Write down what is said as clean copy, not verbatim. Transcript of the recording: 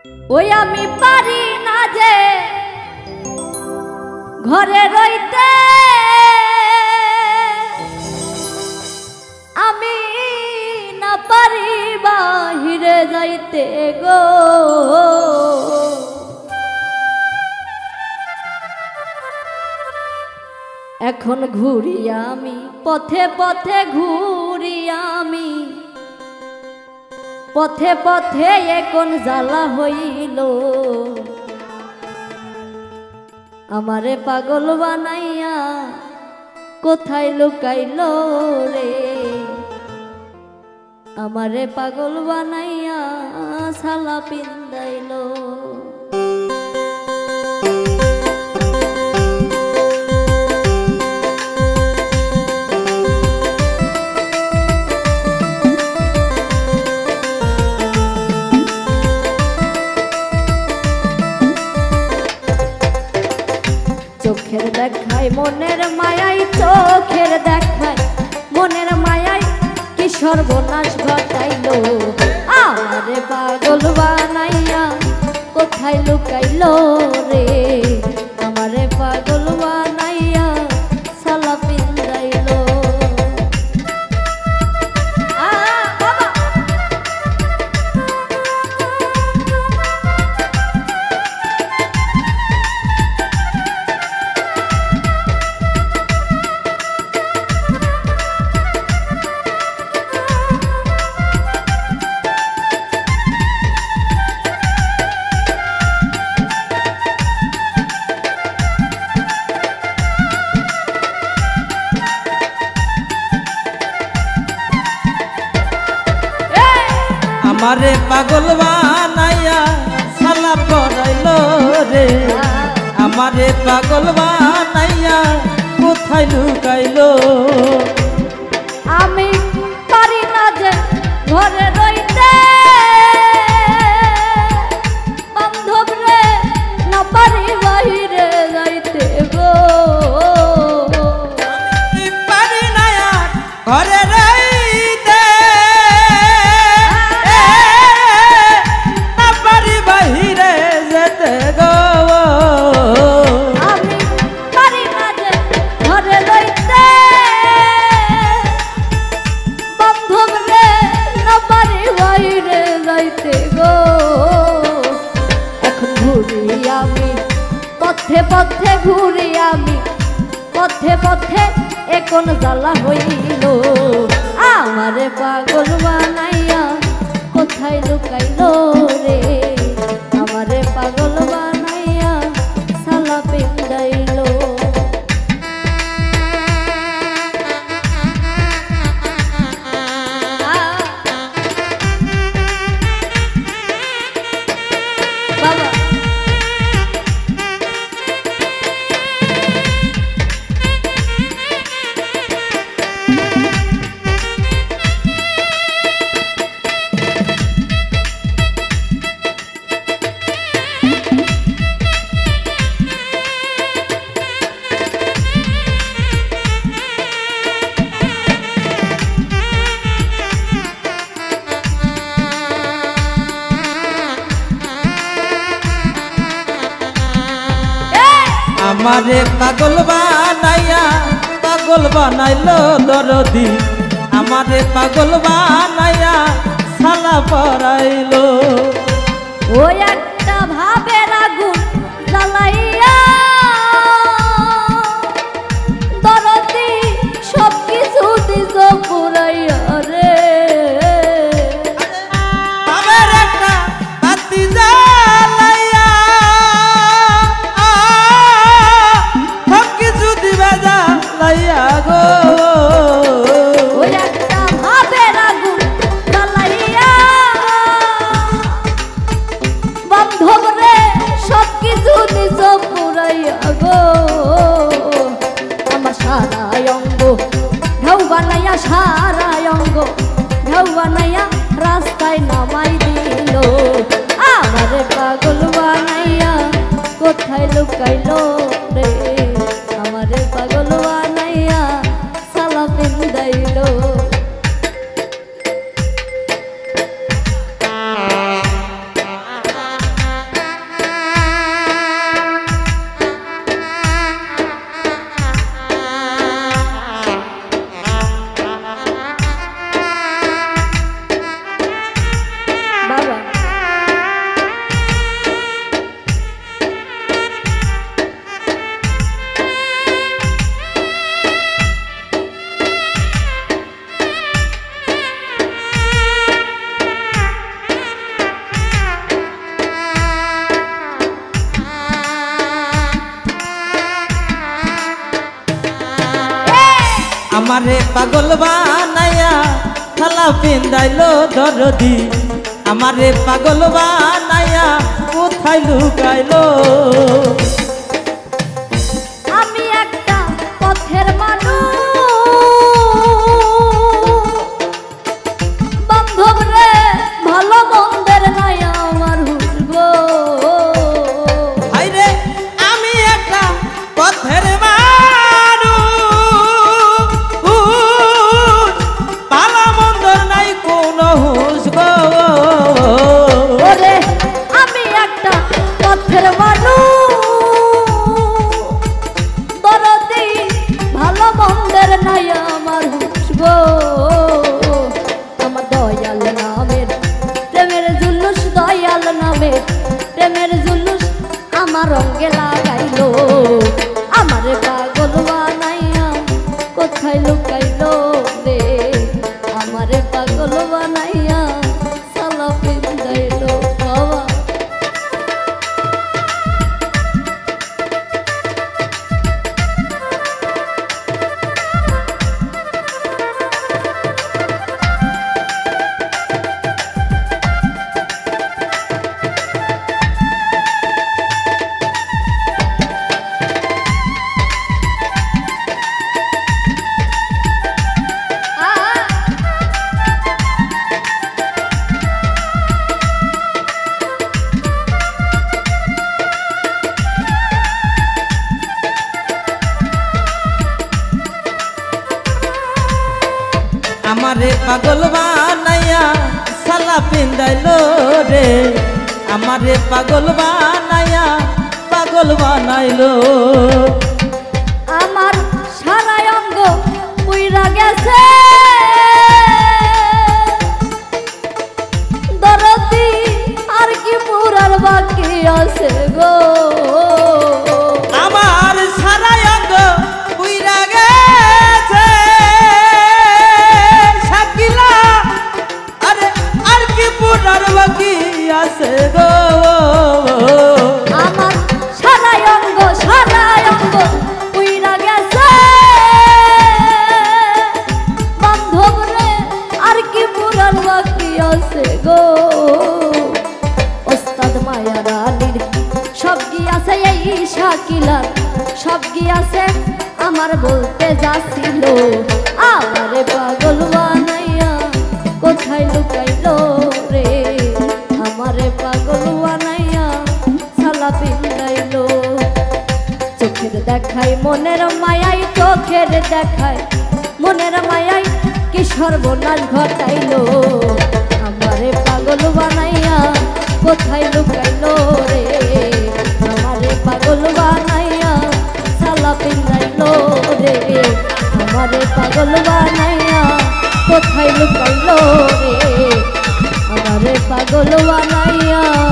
ওই আমি পারি না যে ঘরে রইতে, আমি না পারি বাহিরে যাইতে গো। এখন ঘুরি আমি পথে পথে ঘুরি আমি পথে পথে এখন জ্বালা হইল, আমারে পাগল বানাইয়া কোথায় লুকাইল রে, আমারে পাগল বানাইয়া সালা পিন্দাইল। চোখের দেখায় মনের মায়াই, চোখের দেখায় মনের মায়াই কি সর্বনাশ ঘটাইল, আমারে পাগল বানাইয়া কোথায় লুকাইল রে, আমারে পাগল বানাইয়া সালা পিন্দাইল। আমারে পাগল বানাইয়া সালা পরাইল রে, আমারে পাগল বানাইয়া কোথায় লুকাইল, আমি পারি না যে ঘরে রইতে, বান্ধব রে না পারি বাহিরে যাইতে গো, আমি পারি না আর ঘরে রইতে, না পারি বাহিরে যেতে গো, আমি পারি না যে ঘরে রইতে, বান্ধব রে না পারি বাহিরে যাইতে গো। এখন ঘুরি আমি পথে পথে ঘুরি আমি পথে পথে এখন জ্বালা হইল, আমারে পাগল বানাইয়া কোথায় লুকাইল রে, আমারে পাগল বানাইয়া সালা পিন্দাইল। বাবা আমারে পাগল বানাইয়া পাগল বানাইল দরদি, আমারে পাগল বানাইয়া সালা পরাইল, ওই একটা ভাবের আগুন জ্বালাইয়া দরদি সব কিছু দিছ পুরাইয়া রে, আমার একটা বাতি জ্বালাইয়া সব কিছু দিবে জ্বালাইয়া গো, ওই একটা ভাবের আগুন জ্বালাইয়া বান্ধব রে সব কিছু দিছ পুরাইয়া গো, আমার সারা অঙ্গ ঢেউ বানাইয়া সারা অঙ্গ ঢেউ বানাইয়া রাস্তায় নামাই দিল, আমারে পাগল বানাইয়া কোথায় লুকাইল রে, আমারে পাগল বানাইয়া সালা পিন্দাইল। আমারে পাগল বানাইয়া থালা পিন্দাইলো দরদি আমারে পাগল বানাইয়া কোথায় লুকাইলো আমি একটা পথের মানুষ বান্ধব রে ভালো মন্দের নাই আমার হুসবো হাইরে আমি একটা পথের প্রেমের জুলুস আমার রঙে লাগাইলো আমারে পাগল বানাইয়া কোথায় লুকাইলো রে আমারে পাগল বানাইয়া সালা পিন্দাইলো বাবা আমারে পাগল বানাইয়া সালা পিন্দাইলো রে আমারে পাগল বানাইয়া পাগল বানাইলো আমার সারা অঙ্গ পুইরা গেছে দরদি আর কি পুরার বাকি আছে গো আমার সারা অঙ্গ পুইরা গেছে শাকিলা আরে আর কি পুরার বাকি আছে গো আমার সারা অঙ্গ পুইরা গেছে বান্ধব রে আর কি পুরার বাকি আছে গো ওস্তাদ মায়ার আলীর সব কি আছে এই শাকিলার সব কি আছে আমার বলতে যাচ্ছিল আমারে পাগল বানাইয়া কোথায় লুকাইলো রে আমারে পাগল বানাইয়া সালা পিন্দাইলো চোখের দেখায় মনের মায়াই চোখের দেখায় মনের মায়াই কি সর্বনাশ ঘটাইলো আমারে পাগল বানাইয়া কোথায় লুকাইলো রে আমারে পাগল বানাইয়া সালা পিন্দাইলো রে আমারে পাগল বানাইয়া কোথায় লুকাইলো রে আমারে পাগল বানাইয়া